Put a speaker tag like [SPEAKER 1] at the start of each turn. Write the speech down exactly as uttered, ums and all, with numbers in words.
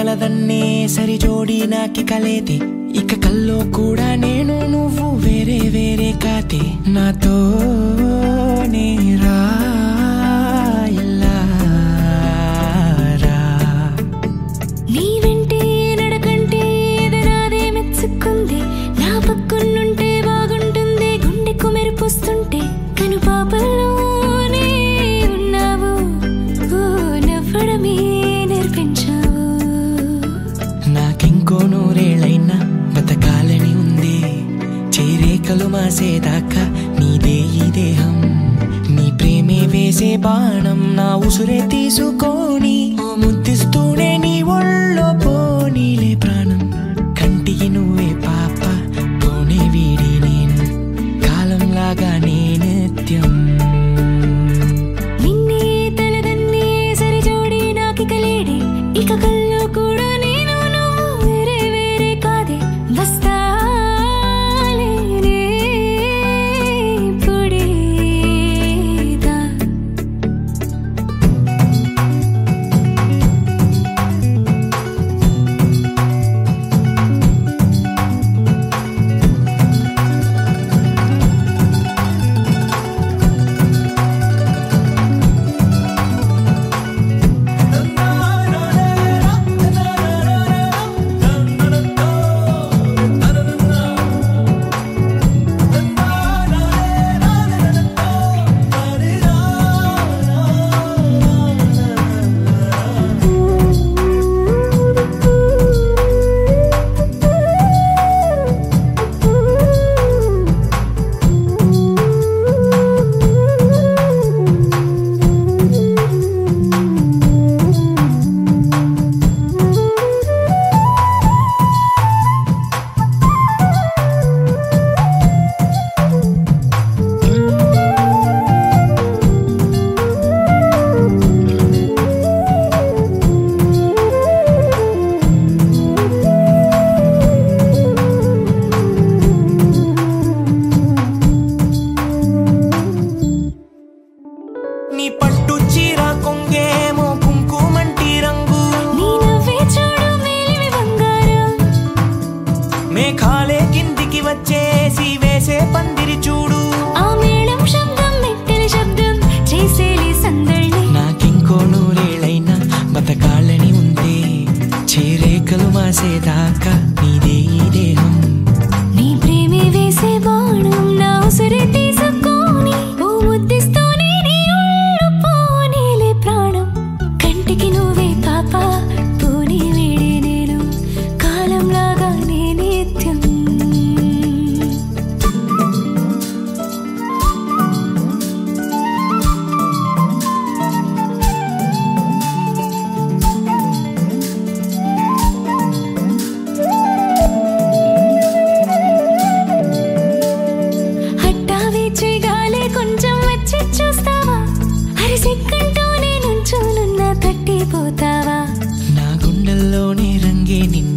[SPEAKER 1] కలదన్నే సరి జోడి నాకి కలేదే ఇక కల్లో కూడా నేను నువ్వు వేరే వేరే కాతే నాతో నేరా
[SPEAKER 2] నీ వెంటే నడకంటే ఎదనాదే మెచ్చుకుంది నా పక్కనుంటే బాగుంటుంది గుండెకు మెరుపుస్తుంటే కను పాపల్లోనే ఉన్నావు ఓ నవ్వడమే నేర్పించావు
[SPEAKER 1] నాకింకో నూరేళ్ళైనా బతకాలని ఉంది చేరేకలు మాసేదాకా నీదే ఈ దేహం నీ ప్రేమే వేసే బాణం నా ఉసురే తీసుకొని ఓ ముద్దిస్తూనే నీ ఒళ్ళో పోనీలే ప్రాణం కంటికి నువ్వే పాప పోనే వీడి నేను కాలంలాగా నే నిత్యం
[SPEAKER 2] నిన్నే తలదన్నే సరి జోడి నాకి కలేడి ఇక కల్లో కూడా నేను నువ్వు వేరే వేరే కాదే వస్తాలేనే పొడేదా
[SPEAKER 1] నీ పట్టు చీర కొంగేమో కుంకుమంటి రంగు
[SPEAKER 2] నీ నవ్వే చూడు మేలిమి బంగారం
[SPEAKER 1] మేఘాలే కిందికి వచ్చేసి వేసే పందిరి చూడు
[SPEAKER 2] ఆ మేళం శబ్దం మెట్టెల శబ్దం చేసేలి సందడి
[SPEAKER 1] నాకింకో నూరేళ్ళైనా బతకాలని ఉందే చేరేకలు మాసేదాకా నీదే ఈ దేహం
[SPEAKER 2] నీ ప్రేమే వేసే బాణం నా ఉసురే తీసుకొని ఓ ముద్దిస్తూనే నీ ఒళ్ళు పోనీలే ప్రాణం కంటికి నువ్వే పాప పోనీ వేడి నేను కాలంలాగా నే నిత్యం హట్టావే చేయగాలే కొంచెం వచ్చి చూస్తావా అరిసెక్కంటూనే నుంచోనున్నా తట్టిపోతావా
[SPEAKER 1] నా గుండెల్లోనే రంగే నిన్ను